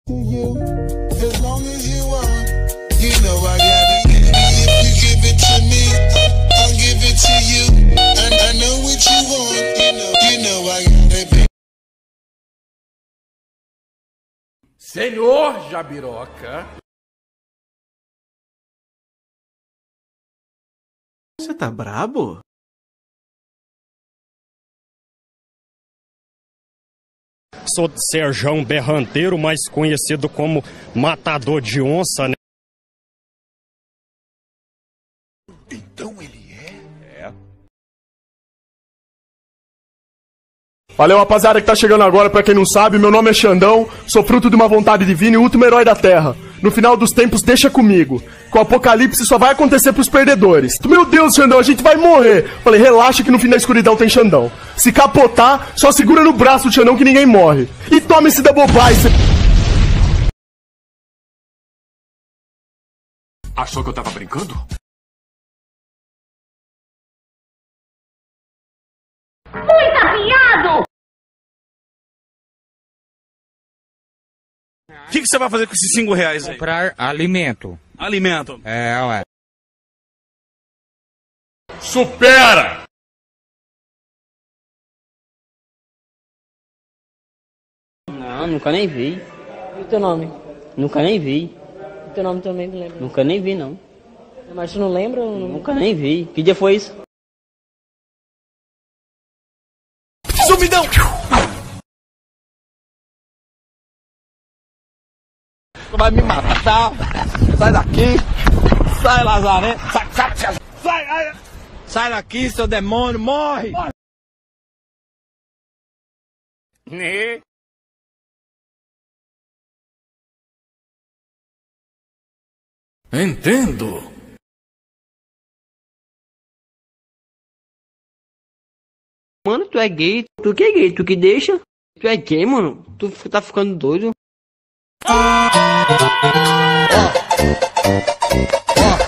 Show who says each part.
Speaker 1: You, as long as you want, you know I got it. If you give it to me, I'll give it to you. And I know what you want, you know I got it, baby.
Speaker 2: Senhor Jabiroca.
Speaker 3: Você tá brabo?
Speaker 4: Sou Serjão Berranteiro, mais conhecido como Matador de Onça, né?
Speaker 1: Então ele é?
Speaker 5: Valeu, rapaziada, que tá chegando agora. Pra quem não sabe, meu nome é Xandão, sou fruto de uma vontade divina e último herói da Terra. No final dos tempos, deixa comigo, que o apocalipse só vai acontecer pros perdedores. Meu Deus, Xandão, a gente vai morrer. Falei, relaxa que no fim da escuridão tem Xandão. Se capotar, só segura no braço do Xandão que ninguém morre. E toma esse da bobagem.
Speaker 2: Achou que eu tava brincando?
Speaker 6: O que você vai fazer com esses R$5 aí?
Speaker 7: Comprar alimento.
Speaker 6: Alimento.
Speaker 7: É, ué.
Speaker 2: Supera!
Speaker 8: Não, nunca nem vi.
Speaker 9: E o teu nome?
Speaker 8: Nunca nem vi.
Speaker 9: O teu nome também não lembra?
Speaker 8: Nunca nem vi, não.
Speaker 9: Mas tu não lembra?
Speaker 8: Nunca nem vi. Que dia foi isso?
Speaker 6: Sumidão! Tu vai me matar, tá? Sai daqui! Sai, Lazaré! Sai daqui, seu demônio! Morre!
Speaker 2: Né? Entendo.
Speaker 8: Mano, tu é gay? Tu que é gay? Tu que deixa? Tu é gay, mano? Tu tá ficando doido?